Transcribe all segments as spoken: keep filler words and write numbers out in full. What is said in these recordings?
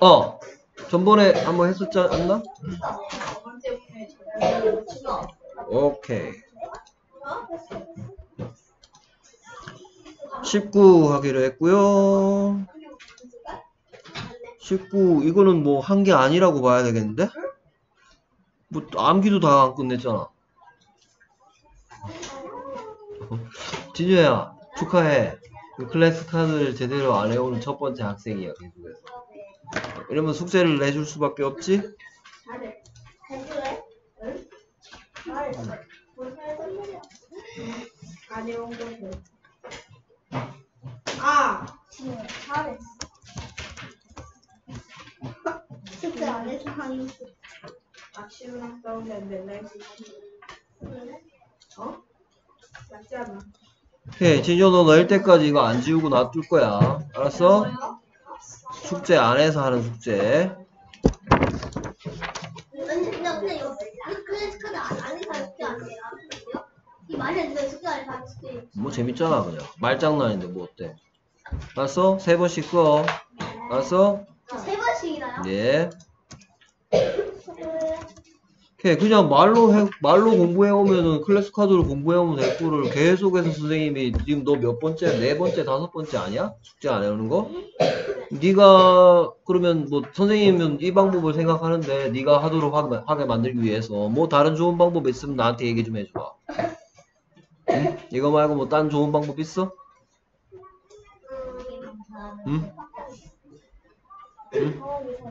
어, 전번에 한번 했었지 않나? 오케이. 십구 하기로 했고요. 십구, 이거는 뭐 한 게 아니라고 봐야 되겠는데? 뭐 암기도 다 안 끝냈잖아. 진주야, 축하해. 클래스 카드를 제대로 안 해오는 첫 번째 학생이야, 계속해서. 이러면 숙제를 내줄 수밖에 없지? 아, 잘했어. 숙제 안 해서 하는 거. 아치우랑 싸우면 맨날 지지. 어? 맞지 않아? 오케이, 진주 너 넣을 때까지 이거 안 지우고 놔둘 거야. 알았어? 숙제 안 해서 하는 숙제. 근데 근데 이거 클래스 카드 안 해서 숙제 안 해요? 이 말이 안 돼. 숙제 안 해서 숙제. 뭐 재밌잖아, 그냥. 말장난인데 뭐 어때? 알았어? 세 번씩 써. 알았어? 세 번씩이나요? 예. 오케이, 그냥 말로 해, 말로 공부해오면은 클래스 카드로 공부해오면 될 거를 계속해서 선생님이 지금 너 몇 번째, 네 번째, 다섯 번째 아니야? 숙제 안 해오는 거? 네가 그러면 뭐 선생님은 이 방법을 생각하는데 네가 하도록 하게, 하게 만들기 위해서 뭐 다른 좋은 방법 있으면 나한테 얘기 좀 해줘봐. 응? 이거 말고 뭐 딴 좋은 방법 있어? 응? 응?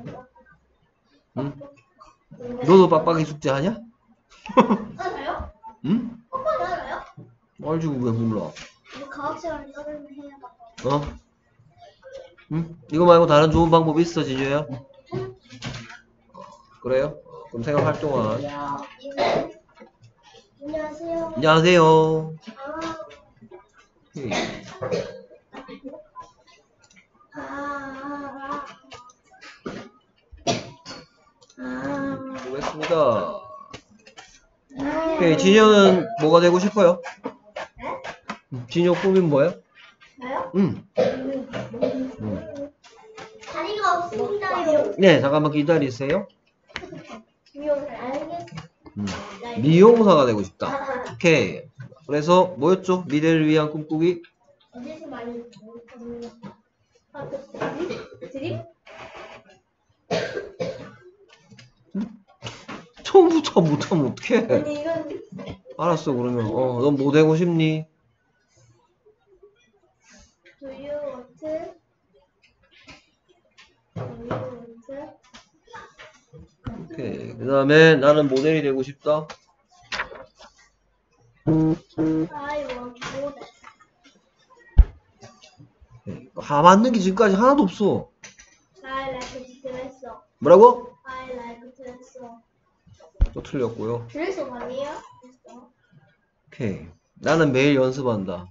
응? 너도 빡빡이 숙제 하냐? 알아요? 응? 오빠 알아요? 알지 왜 몰라? 이거 과학 시간에 써는 해야 어? 응? 이거 말고 다른 좋은 방법 있어, 진주야? 그래요? 그럼 생각할 동안. 안녕하세요. 안녕하세요. 아, 아, 아. 수고했습니다. 오케이, 진효는 뭐가 되고 싶어요? 진효 꿈인 뭐예요? 저요? 응. 응. 다리가 없습니다. 네, 잠깐만 기다리세요. 알겠습니다. 음. 미용사가 되고 싶다. 오케이. 그래서 뭐였죠? 미래를 위한 꿈꾸기? 어디서 많이 먹었거든요. 아, 드림? 처음부터 못하면 어떡해. 아니 이건 알았어, 그러면. 어, 넌 뭐 되고 싶니? Do you want to? Do you want to? 오케이. 그 다음에 나는 모델이 되고 싶다. I want model. 아, 맞는 게 지금까지 하나도 없어. I like 드레서. 뭐라고? I like 드레서. 또 틀렸고요. 드레서 아니에요? 오케이. 나는 매일 연습한다.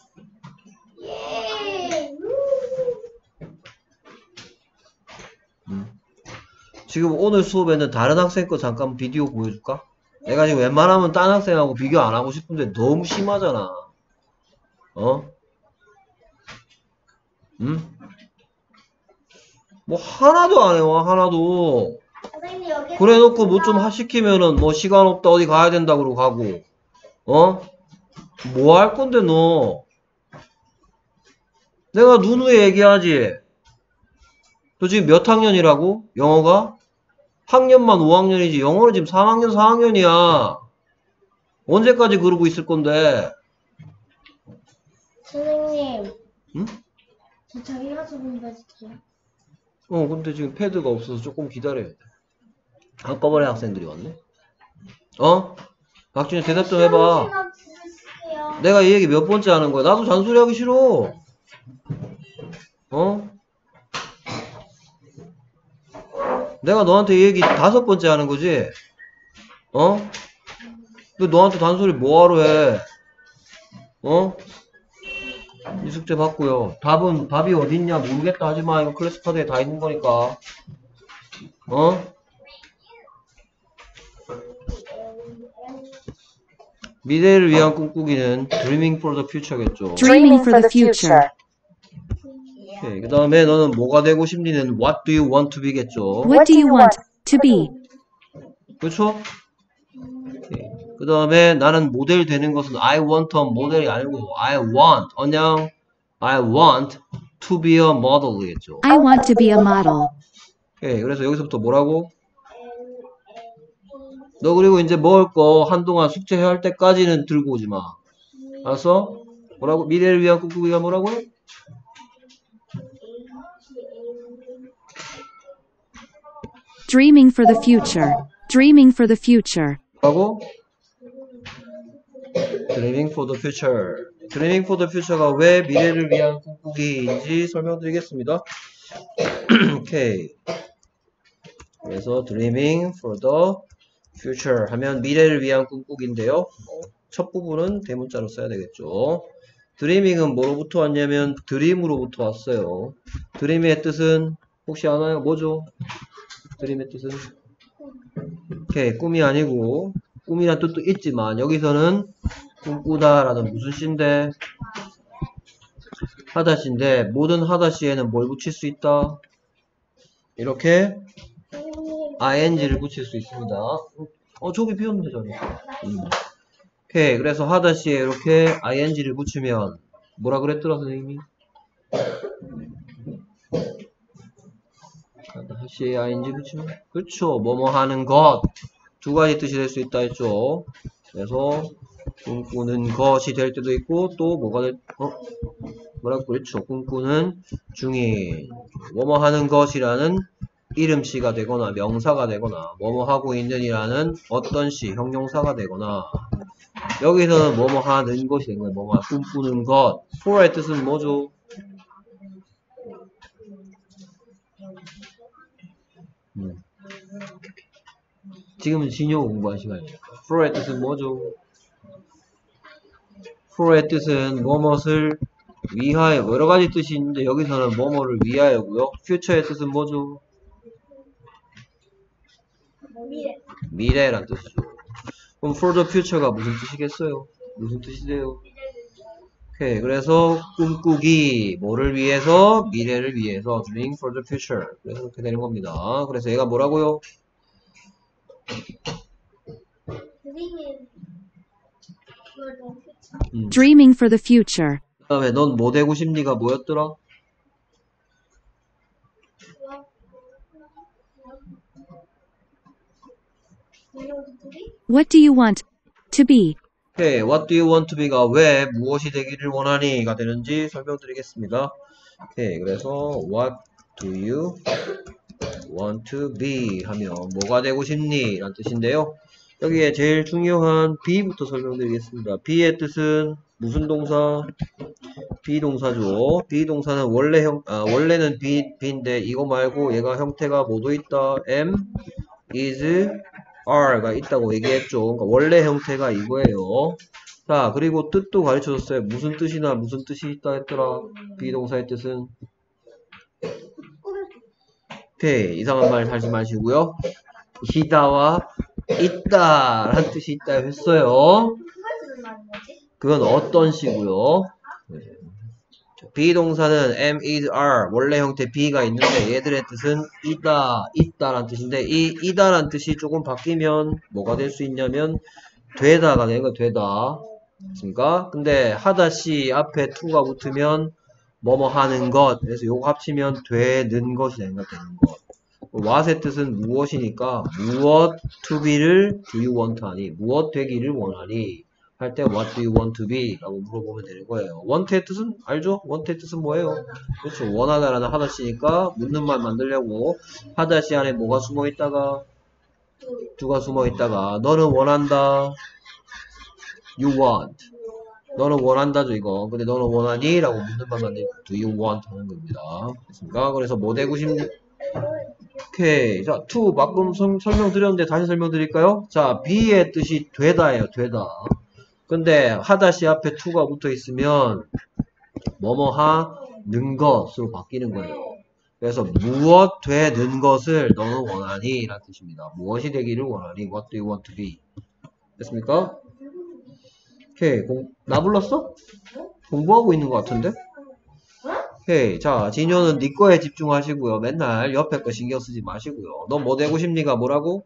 예. 음. 지금 오늘 수업에는 다른 학생 거 잠깐 비디오 보여줄까? 내가 지금 웬만하면 딴 학생하고 비교 안 하고 싶은데 너무 심하잖아. 어? 응? 뭐 하나도 안 해와, 하나도. 선생님 여기 그래 놓고 뭐 좀 시키면은 뭐 시간 없다 어디 가야 된다 그러고 가고. 어? 뭐 할 건데 너? 내가 누누이 얘기하지. 너 지금 몇 학년이라고? 영어가? 학년만 오 학년이지 영어는 지금 삼 학년 사 학년이야. 언제까지 그러고 있을 건데? 선생님. 응? 저 자기 가서 공부해줄게요. 어 근데 지금 패드가 없어서 조금 기다려야 돼. 한꺼번에 학생들이 왔네. 어? 박준이 대답 좀 해봐. 내가 이 얘기 몇 번째 하는 거야? 나도 잔소리 하기 싫어. 어? 내가 너한테 이 얘기 다섯 번째 하는 거지? 어? 근데 너한테 단소리 뭐하러 해? 어? 이 숙제 받고요. 답은, 답이 어딨냐 모르겠다 하지마. 이거 클래스 카드에 다 있는 거니까. 어? 미래를 위한 꿈꾸기는 Dreaming for the Future겠죠. Dreaming for the future. 오케이. 그 다음에 너는 뭐가 되고 싶니는 what do you want to be겠죠. What do you want to be? 그렇죠? 그 다음에 나는 모델 되는 것은 I want a 모델이 아니고 I want 언양 I want to be a model이겠죠. I want to be a model. 오케이. 그래서 여기서부터 뭐라고? 너 그리고 이제 먹을 거 한동안 숙제해야 할 때까지는 들고 오지 마. 알았어? 뭐라고? 미래를 위한 꿈꾸기가 뭐라고요? Dreaming for the future. Dreaming for the future. 뭐라고? Dreaming for the future. Dreaming for the future가 왜 미래를 위한 꿈꾸기인지 설명드리겠습니다. 오케이. 그래서 Dreaming for the future 하면 미래를 위한 꿈꾸기인데요. 첫 부분은 대문자로 써야 되겠죠. Dreaming은 뭐로부터 왔냐면 드림으로부터 왔어요. Dream의 뜻은 혹시 아나요? 뭐죠? Dream의 뜻은? 오케이. 꿈이 아니고 꿈이란 뜻도 있지만 여기서는 꿈꾸다 라는 무슨 시인데? 하다시인데 모든 하다시에는 뭘 붙일 수 있다? 이렇게 ing를 붙일 수 있습니다. 어 저기 비었는데 저기. 음. 오케이. 그래서 하다시에 이렇게 ing를 붙이면 뭐라 그랬더라 선생님이? 하다시에 ing 붙이면 그렇죠. 뭐뭐 하는 것 두 가지 뜻이 될 수 있다 했죠. 그래서 꿈꾸는 것이 될 때도 있고 또 뭐가 될 어? 뭐라고 그랬죠. 꿈꾸는 중인 뭐뭐 하는 것이라는 이름시가 되거나 명사가 되거나 뭐뭐 하고 있는 이라는 어떤 시 형용사가 되거나 여기서는 뭐뭐 하는 것이 된 거예요. 뭐뭐 꿈꾸는 것. for의 뜻은 뭐죠? 음. 지금은 진요 공부한 시간이에요. for의 뜻은 뭐죠? for의 뜻은 뭐뭇을 위하여 여러 가지 뜻이 있는데 여기서는 뭐뭐를 위하여고요. future의 뜻은 뭐죠? 미래. 미래란 뜻이죠. 그럼 for the future가 무슨 뜻이겠어요? 무슨 뜻이 돼요? 오케이. 그래서 꿈꾸기 뭐를 위해서? 미래를 위해서 dreaming for the future. 그래서 그렇게 되는 겁니다. 그래서 얘가 뭐라고요? 음. Dreaming for the future. 그 다음에 넌 뭐 되고 싶니가 뭐였더라? What do you want to be? 오케이. What do you want to be가 왜 무엇이 되기를 원하니가 되는지 설명드리겠습니다. 오케이. 그래서 What do you want to be 하면 뭐가 되고 싶니? 라는 뜻인데요. 여기에 제일 중요한 be부터 설명드리겠습니다. be의 뜻은 무슨 동사? 비동사죠. 비동사는 원래 형, 아, 원래는 be, be인데 이거 말고 얘가 형태가 뭐도 있다? am, is, are가 있다고 얘기했죠. 그러니까 원래 형태가 이거예요. 자, 그리고 뜻도 가르쳐줬어요. 무슨 뜻이나 무슨 뜻이 있다 했더라? 비동사의 뜻은? 오케이. 이상한 말 하지 마시고요. 이다와 있다 라는 뜻이 있다 했어요. 그건 어떤 시고요. 비동사는 am, is, are 원래 형태 be가 있는데 얘들의 뜻은 이다, 있다 라는 뜻인데 이 이다 라는 뜻이 조금 바뀌면 뭐가 될 수 있냐면 되다가 되는 거 되다. 맞습니까? 근데 하다시 앞에 to가 붙으면 뭐뭐 하는 것. 그래서 요거 합치면 되는 것이 되는 것 되는 것. what의 뜻은 무엇이니까 무엇 to be를 do you want 하니 무엇 되기를 원하니 할 때 what do you want to be 라고 물어보면 되는 거예요. want의 뜻은 알죠? want의 뜻은 뭐예요? 그렇죠. 원하다라는 하다시니까 묻는 말 만들려고 하다시 안에 뭐가 숨어 있다가 do가 숨어 있다가 너는 원한다 you want 너는 원한다죠 이거. 근데 너는 원하니? 라고 묻는 말 만들고 do you want 하는 겁니다. 됐습니까? 그래서 뭐 되고 싶니? 오케이. 자, to 방금 설명드렸는데 다시 설명드릴까요? 자, be의 뜻이 되다예요. 되다. 근데 하다시 앞에 to가 붙어 있으면 뭐뭐 하는 것으로 바뀌는 거예요. 그래서 무엇 되는 것을 너는 원하니? 라는 뜻입니다. 무엇이 되기를 원하니? What do you want to be? 됐습니까? 오케이. 공, 나 불렀어? 공부하고 있는 것 같은데? 오케이. 자, 진효는 네 거에 집중하시고요. 맨날 옆에 거 신경 쓰지 마시고요. 너 뭐 되고 싶니가 뭐라고?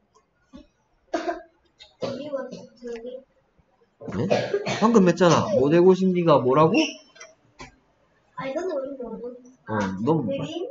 그리고 저기 네? 방금 했잖아. 뭐 되고 싶니가 뭐라고? 아니 너는 우리 뭐 뭐- 어, 넌 그림 이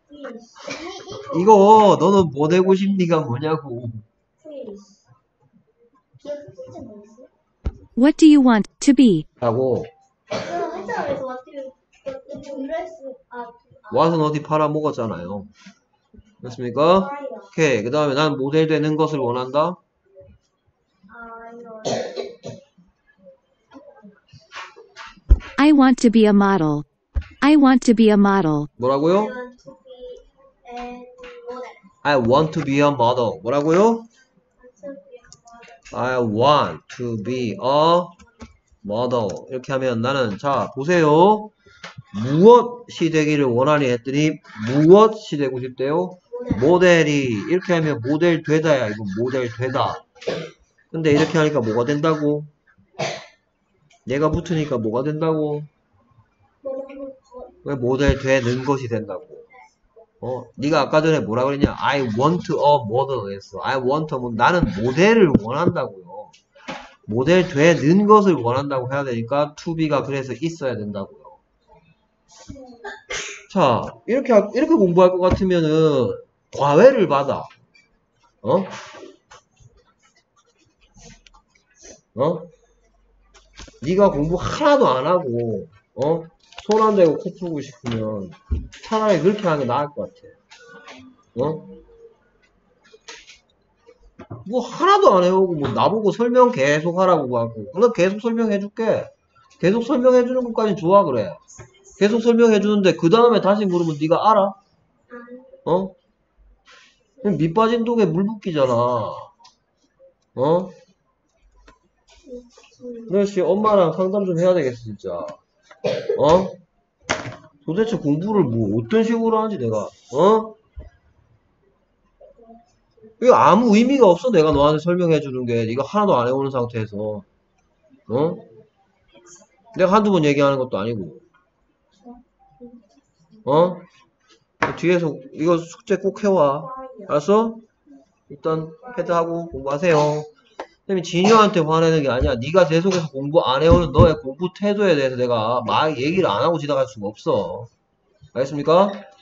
이거 너는 뭐 되고 싶니가 뭐냐고. 프리스 기억 진짜 뭐였어? What do you want to be? 하고 그 했잖아. 그래서 어떻게 드레스 아 와서 어디 팔아 먹었잖아요. 됐습니까? 아이야 오케이. 그 다음에 난 모델 되는 것을 원한다. 아 이거 I want to be a model. I want to be a model. 뭐라고요? I want to be a model. I want to be a model. 뭐라고요? I want to be a model. I want to be a model. 이렇게 하면 나는 자 보세요. 무엇이 되기를 원하니 했더니 무엇이 되고 싶대요? 모델이. 이렇게 하면 모델 되다야. 이거 모델 되다. 근데 이렇게 하니까 뭐가 된다고? 얘가 붙으니까 뭐가 된다고? 왜 모델 되는 것이 된다고? 어, 네가 아까 전에 뭐라 그랬냐? I want a model 했어. I want a model. 나는 모델을 원한다고요. 모델 되는 것을 원한다고 해야 되니까 to be가 그래서 있어야 된다고요. 자, 이렇게 하- 이렇게 공부할 것 같으면은 과외를 받아. 어? 어? 네가 공부 하나도 안 하고 어? 손 안 대고 코 풀고 싶으면 차라리 그렇게 하는 게 나을 것 같아. 어? 뭐 하나도 안 해오고 뭐 나보고 설명 계속 하라고 하고 나 계속 설명해 줄게. 계속 설명해 주는 것까지 좋아. 그래. 계속 설명해 주는데 그 다음에 다시 물으면 네가 알아? 어? 그냥 밑 빠진 독에 물 붓기잖아. 어? 그렇지. 엄마랑 상담 좀 해야 되겠어 진짜. 어? 도대체 공부를 뭐 어떤 식으로 하는지 내가 어? 이거 아무 의미가 없어. 내가 너한테 설명해 주는 게 네가 하나도 안 해오는 상태에서 어? 내가 한두 번 얘기하는 것도 아니고 어? 뒤에서 이거 숙제 꼭 해와. 알았어? 일단 패드하고 공부하세요. 선생님이 진효한테 화내는 게 아니야. 네가 계속해서 공부 안 해오는 너의 공부 태도에 대해서 내가 막 얘기를 안 하고 지나갈 수가 없어. 알겠습니까?